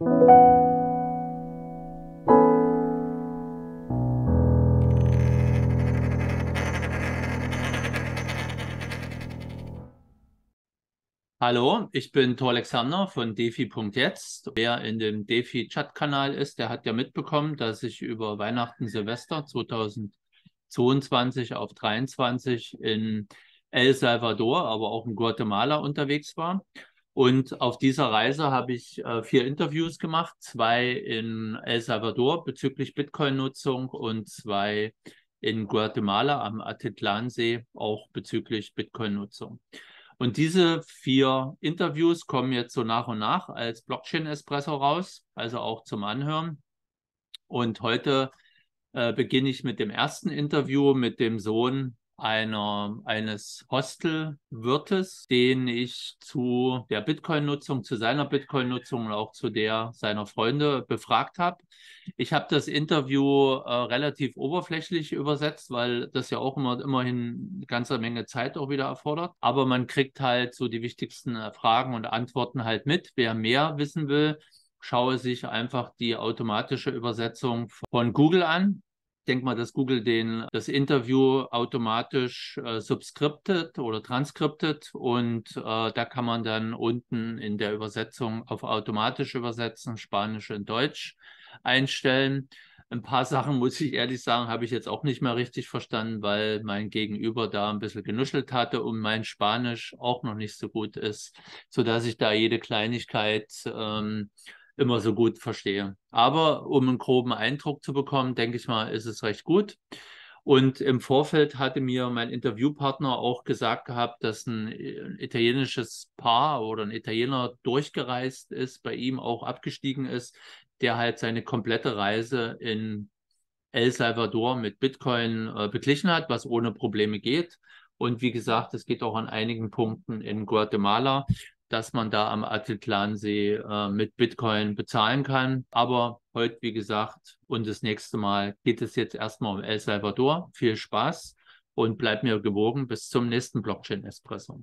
Hallo, ich bin Thor Alexander von DeFi.jetzt. Wer in dem DeFi-Chat-Kanal ist, der hat ja mitbekommen, dass ich über Weihnachten, Silvester 2022 auf 23 in El Salvador, aber auch in Guatemala unterwegs war. Und auf dieser Reise habe ich 4 Interviews gemacht, 2 in El Salvador bezüglich Bitcoin-Nutzung und 2 in Guatemala am Atitlansee auch bezüglich Bitcoin-Nutzung. Und diese 4 Interviews kommen jetzt so nach und nach als Blockchain-Espresso raus, also auch zum Anhören. Und heute beginne ich mit dem ersten Interview mit dem Sohn eines Hostelwirtes, den ich zu der Bitcoin-Nutzung, zu seiner Bitcoin-Nutzung und auch zu der seiner Freunde befragt habe. Ich habe das Interview relativ oberflächlich übersetzt, weil das ja auch immerhin eine ganze Menge Zeit auch wieder erfordert. Aber man kriegt halt so die wichtigsten Fragen und Antworten halt mit. Wer mehr wissen will, schaue sich einfach die automatische Übersetzung von Google an. Ich denke mal, dass Google das Interview automatisch subscriptet oder transkriptet und da kann man dann unten in der Übersetzung auf automatisch übersetzen, Spanisch in Deutsch einstellen. Ein paar Sachen, muss ich ehrlich sagen, habe ich jetzt auch nicht mehr richtig verstanden, weil mein Gegenüber da ein bisschen genuschelt hatte und mein Spanisch auch noch nicht so gut ist, sodass ich da jede Kleinigkeit immer so gut verstehe. Aber um einen groben Eindruck zu bekommen, denke ich mal, ist es recht gut. Und im Vorfeld hatte mir mein Interviewpartner auch gesagt gehabt, dass ein italienisches Paar oder ein Italiener durchgereist ist, bei ihm auch abgestiegen ist, der halt seine komplette Reise in El Salvador mit Bitcoin beglichen hat, was ohne Probleme geht. Und wie gesagt, es geht auch an einigen Punkten in Guatemala, dass man da am Atitlansee mit Bitcoin bezahlen kann. Aber heute, wie gesagt, und das nächste Mal geht es jetzt erstmal um El Salvador. Viel Spaß und bleib mir gewogen. Bis zum nächsten Blockchain Espresso.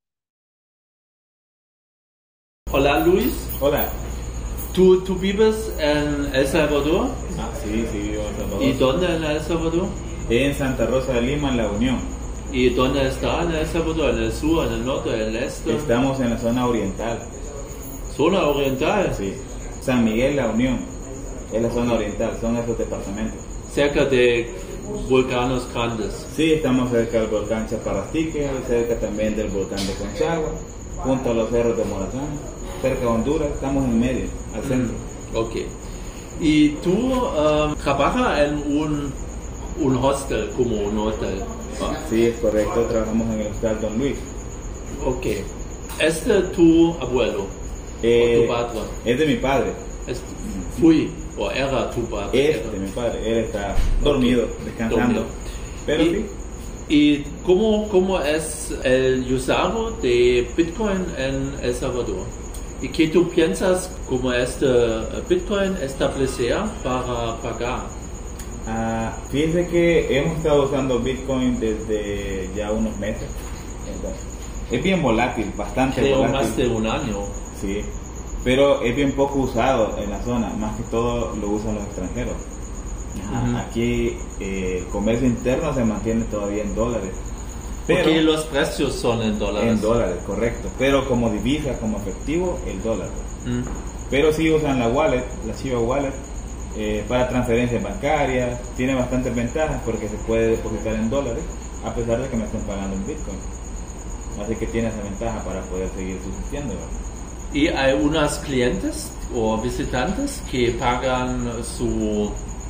Hola Luis. Hola. ¿Tú vives en El Salvador? Ah, sí, sí, vivo en Salvador. ¿Y dónde en El Salvador? En Santa Rosa de Lima, en La Unión. ¿Y dónde está en El Salvador? ¿En el sur, en el norte, en el este? Estamos en la zona oriental. ¿Zona oriental? Sí. San Miguel, La Unión. Es la zona oriental, son esos departamentos. Cerca de volcanes grandes. Sí, estamos cerca del volcán Chaparrastique, cerca también del volcán de Conchagua, junto a los cerros de Morazán, cerca de Honduras, estamos en medio, al centro. Ok. ¿Y tú trabajas en un hostel como un hotel? Sí, es correcto, trabajamos en el Hostal Don Luis. Ok. ¿Es de tu abuelo? ¿O tu padre? Es de mi padre. Fui, o era tu padre. Es de mi padre, él está dormido, descansando. Dormido. Pero sí. ¿Y cómo es el usado de Bitcoin en El Salvador? ¿Y qué tú piensas cómo Bitcoin establecer para pagar? Fíjense que hemos estado usando Bitcoin desde ya unos meses. Es bien volátil, bastante volátil. Más de un año. Sí, pero es bien poco usado en la zona, más que todo lo usan los extranjeros. Aquí el comercio interno se mantiene todavía en dólares. Pero porque los precios son en dólares. En dólares, correcto. Pero como divisa, como efectivo, el dólar. Pero sí usan la wallet, la Chiva Wallet, para transferencias bancarias. Tiene bastantes ventajas porque se puede depositar en dólares, a pesar de que me estén pagando en Bitcoin. Así que tiene esa ventaja para poder seguir subsistiendo. ¿Y hay unos clientes o visitantes que pagan su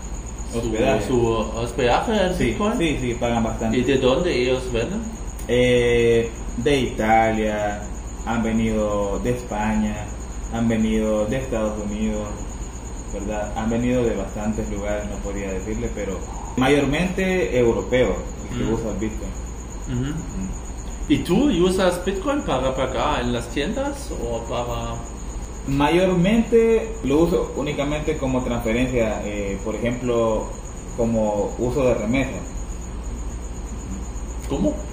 hospedaje en Bitcoin? Sí, pagan bastante. ¿Y de dónde ellos vienen? De Italia, han venido de España, han venido de Estados Unidos, ¿verdad? Han venido de bastantes lugares, no podría decirle, pero mayormente europeos que usan Bitcoin. ¿Y tú usas Bitcoin para pagar en las tiendas o para...? Mayormente lo uso únicamente como transferencia, por ejemplo, como uso de remesa. ¿Cómo?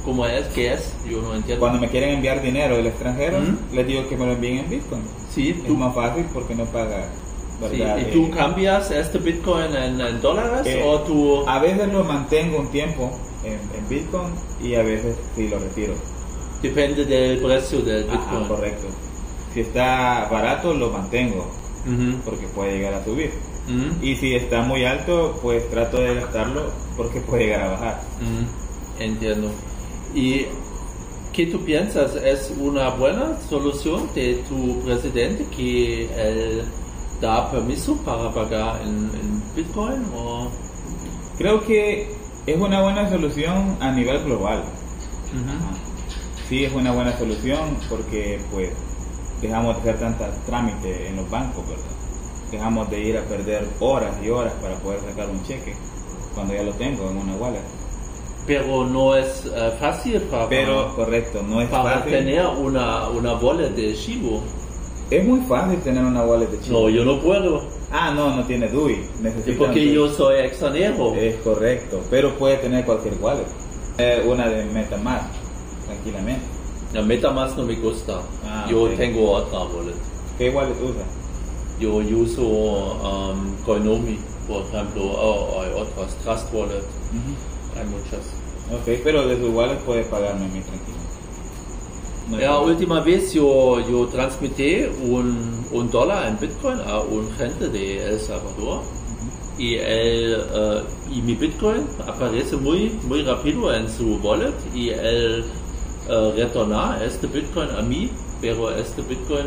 ¿Cómo es? ¿Qué es? Yo no entiendo. Cuando me quieren enviar dinero del extranjero, les digo que me lo envíen en Bitcoin. Sí, es más fácil porque no paga. ¿Verdad? Sí. ¿Y tú cambias este Bitcoin en dólares o tú...? A veces lo mantengo un tiempo en Bitcoin y a veces sí lo retiro. Depende del precio del Bitcoin. Correcto. Si está barato lo mantengo porque puede llegar a subir. Y si está muy alto, pues trato de gastarlo porque puede llegar a bajar. Entiendo. ¿Y qué tú piensas? ¿Es una buena solución de tu presidente que él da permiso para pagar en Bitcoin? ¿O? Creo que es una buena solución a nivel global. Sí, es una buena solución porque pues dejamos de hacer tantos trámites en los bancos, ¿verdad? Dejamos de ir a perder horas y horas para poder sacar un cheque cuando ya lo tengo en una wallet. Pero no es fácil correcto, no es para fácil tener una wallet de Chivo. Es muy fácil tener una wallet de Chivo. No, yo no puedo. No tiene DUI. Porque yo soy extranjero. Es correcto, pero puede tener cualquier wallet. Una de MetaMask, tranquilamente. La MetaMask no me gusta. Yo tengo otra wallet. ¿Qué wallet usa? Yo uso Coinomi, por ejemplo. Hay otras, Trust Wallet. Hay muchas. Ok, pero de su wallet puede pagarme a mí tranquilo. La última vez yo transmití un dólar en Bitcoin a un gente de El Salvador y mi Bitcoin aparece muy rápido en su wallet y él retorna este Bitcoin a mí, pero este Bitcoin,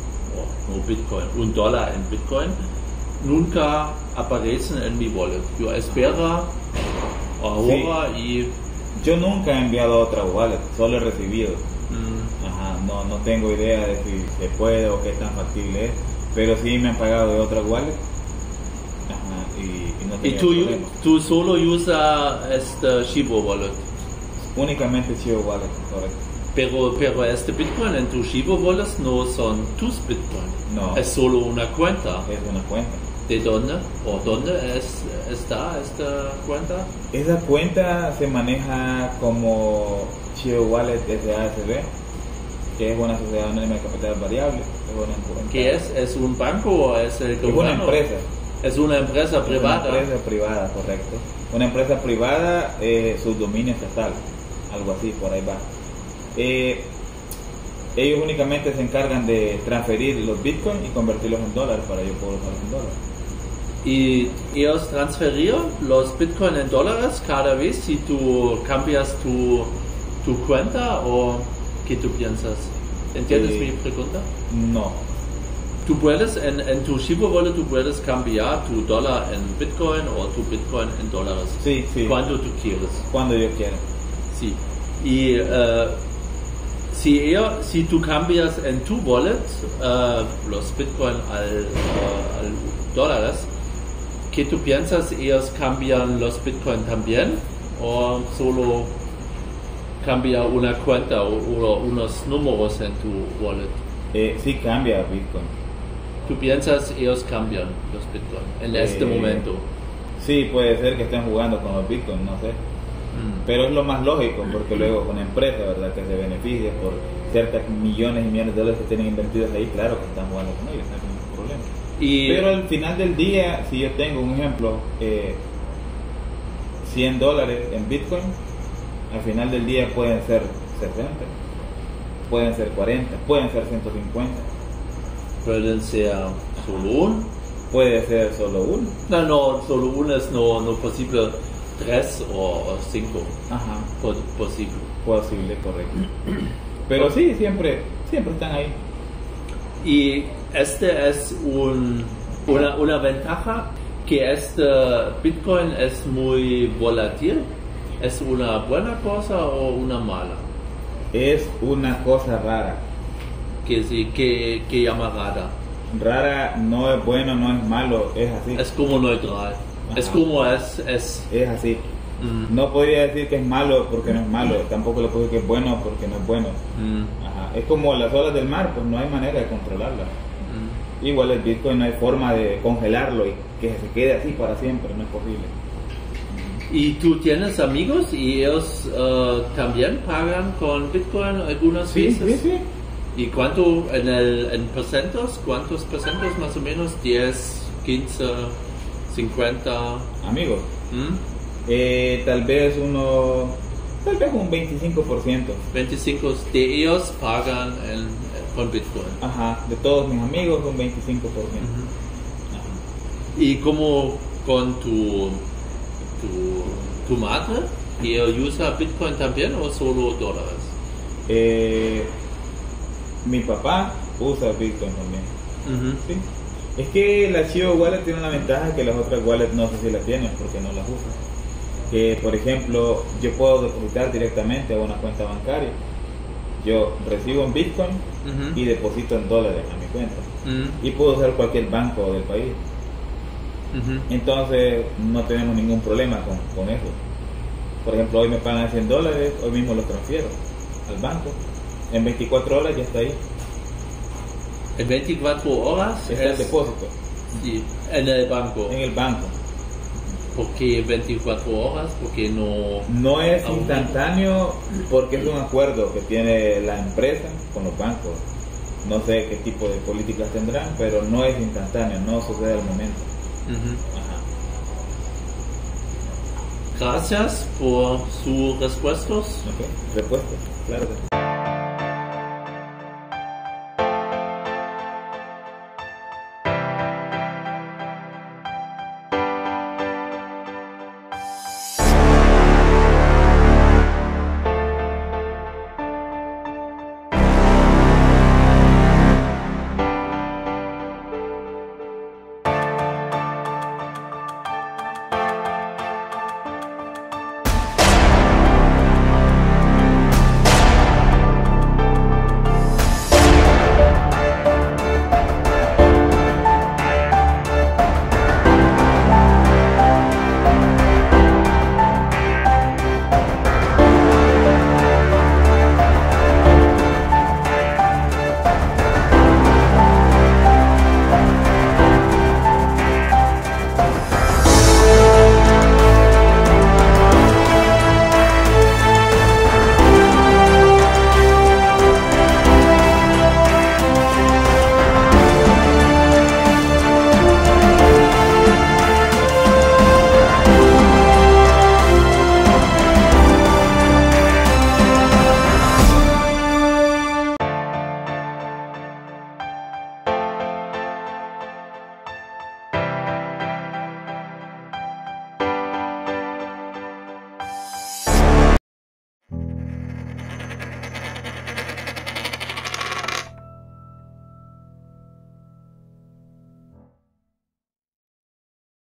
un dólar en Bitcoin, nunca aparecen en mi wallet. Yo espero ahora y... Yo nunca he enviado a otra wallet, solo he recibido. No tengo idea de si se puede o qué tan factible es, pero sí me han pagado de otra wallet. Y no tenía problema. ¿Tú solo usas este Chivo Wallet? Únicamente Chivo Wallet, correcto. Pero este Bitcoin en tu Chivo Wallet no son tus Bitcoin. No. Es solo una cuenta. Es una cuenta. ¿De dónde? ¿O dónde está esta cuenta? Esa cuenta se maneja como Chivo Wallet SASB, que es una sociedad anónima de capital variable. ¿Qué es? ¿Es un banco o es el gobierno? Es una empresa. Es una empresa privada. Una empresa privada, correcto. Una empresa privada, subdominio estatal, algo así, por ahí va. Ellos únicamente se encargan de transferir los bitcoins y convertirlos en dólares para yo poder usarlos en dólares. ¿Y ellos transfieren los bitcoins en dólares cada vez si tú cambias tu cuenta o qué tú piensas? ¿Entiendes mi pregunta? No. Tú puedes, en tu Chivo Wallet, tú puedes cambiar tu dólar en bitcoin o tu bitcoin en dólares. Sí. Cuando tú quieres. Cuando yo quiera. Sí. Y si tú cambias en tu wallet los bitcoin al dólares, ¿qué tú piensas? ¿Ellos cambian los bitcoin también? ¿O solo cambia una cuenta o unos números en tu wallet? Sí cambia bitcoin. ¿Tú piensas ellos cambian los bitcoin en este momento? Sí, puede ser que estén jugando con los bitcoin, no sé. Pero es lo más lógico, porque luego una empresa, ¿verdad?, que se beneficia por ciertas millones y millones de dólares que tienen invertidos ahí, claro que están jugando con ellos, no hay ningún problema. Pero al final del día, si yo tengo un ejemplo, $100 en bitcoin, al final del día pueden ser 60, pueden ser 40, pueden ser 150. ¿Pueden ser solo uno? Puede ser solo uno. No, solo uno es no posible. 3 o 5. Ajá. Posible. Posible, correcto. Pero sí, siempre están ahí. Y este es una ventaja que este Bitcoin es muy volátil. ¿Es una buena cosa o una mala? Es una cosa rara. ¿Qué llama rara? Rara no es bueno, no es malo, es así. Es como neutral. Ajá. Es como es así. No podría decir que es malo porque no es malo, tampoco le puedo decir que es bueno porque no es bueno. Ajá. Es como las olas del mar, pues no hay manera de controlarlas. Igual el Bitcoin no hay forma de congelarlo y que se quede así para siempre, no es posible. ¿Y tú tienes amigos y ellos también pagan con Bitcoin algunas veces? Sí. ¿Y cuánto en porcentos? ¿Cuántos porcentos más o menos? ¿10, 15, 50? Amigos. ¿Mm? Tal vez un 25%. 25 de ellos pagan con Bitcoin. Ajá, de todos mis amigos un 25%. ¿Y cómo con tu madre? ¿Ella usa Bitcoin también o solo dólares? Mi papá usa Bitcoin también. ¿Sí? Es que la Chivo Wallet tiene una ventaja que las otras wallets no sé si la tienen porque no las usan. Que por ejemplo yo puedo depositar directamente a una cuenta bancaria. Yo recibo en Bitcoin y deposito en dólares a mi cuenta. Y puedo usar cualquier banco del país. Entonces no tenemos ningún problema con eso. Por ejemplo, hoy me pagan $100, hoy mismo los transfiero al banco. En 24 horas ya está ahí. ¿En 24 horas? Está el depósito. Sí, en el banco. En el banco. ¿Por qué 24 horas? Porque no es instantáneo, porque es un acuerdo que tiene la empresa con los bancos. No sé qué tipo de políticas tendrán, pero no es instantáneo, no sucede al momento. Ajá. Gracias por sus respuestas. Respuestas, claro que sí.